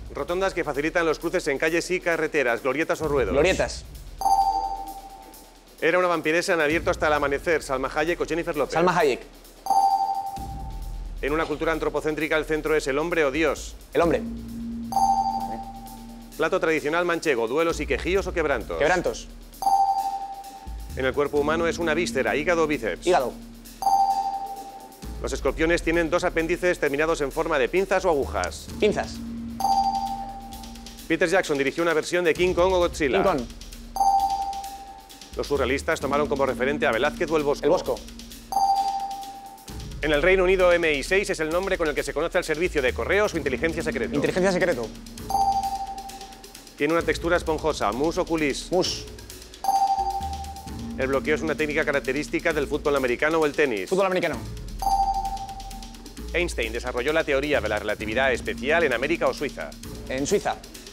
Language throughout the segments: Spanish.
Rotondas que facilitan los cruces en calles y carreteras, glorietas o ruedos. Glorietas. Era una vampiresa en Abierto hasta el amanecer, Salma Hayek o Jennifer López. Salma Hayek. En una cultura antropocéntrica el centro es el hombre o Dios. El hombre. Plato tradicional manchego, duelos y quejíos o quebrantos. Quebrantos. En el cuerpo humano es una víscera, hígado o bíceps. Hígado. Los escorpiones tienen dos apéndices terminados en forma de pinzas o agujas. Pinzas. Peter Jackson dirigió una versión de King Kong o Godzilla. King Kong. Los surrealistas tomaron como referente a Velázquez o el Bosco. El Bosco. En el Reino Unido, MI6 es el nombre con el que se conoce al servicio de correos o inteligencia secreto. Inteligencia secreto. Tiene una textura esponjosa, mousse o coulis. Mousse. El bloqueo es una técnica característica del fútbol americano o el tenis. Fútbol americano. Einstein desarrolló la teoría de la relatividad especial en América o Suiza. En Suiza.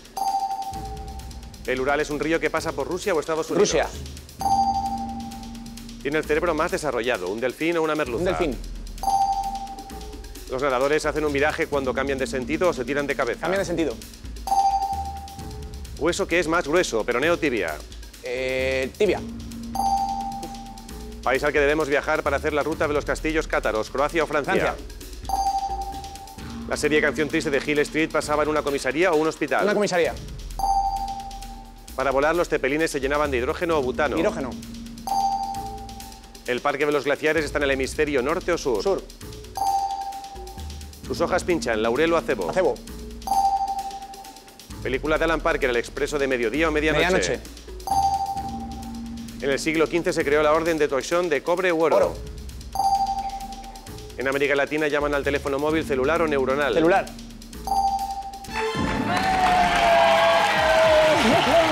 El Ural es un río que pasa por Rusia o Estados Unidos. Rusia. Tiene el cerebro más desarrollado, un delfín o una merluza. Un delfín. Los nadadores hacen un viraje cuando cambian de sentido o se tiran de cabeza. Cambia de sentido. Hueso que es más grueso, peroneo o tibia. Tibia. País al que debemos viajar para hacer la ruta de los castillos cátaros, Croacia o Francia. Francia. La serie Canción Triste de Hill Street pasaba en una comisaría o un hospital. Una comisaría. Para volar, los cepelines se llenaban de hidrógeno o butano. Hidrógeno. El parque de los glaciares está en el hemisferio norte o sur. Sur. Sus hojas pinchan, laurel o acebo. Acebo. Película de Alan Parker, El expreso de mediodía o medianoche. Medianoche. En el siglo XV se creó la orden de Toisón de cobre u oro. Oro. En América Latina llaman al teléfono móvil celular o neuronal. Celular.